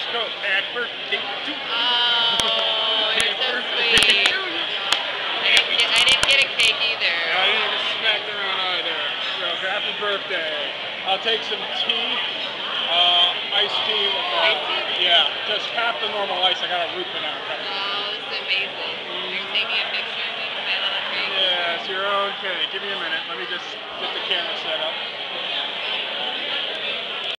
go. At first, date two. Oh, you're so sweet. I didn't get a cake either. I didn't even smack around either. So happy birthday. I'll take some tea. Iced tea with Iced tea? yeah, just half the normal ice. I got a root banana coming. Oh, this is amazing. You're taking a picture of me with my little cake? Yeah, it's your own cake. Give me a minute. Let me just get the camera set up.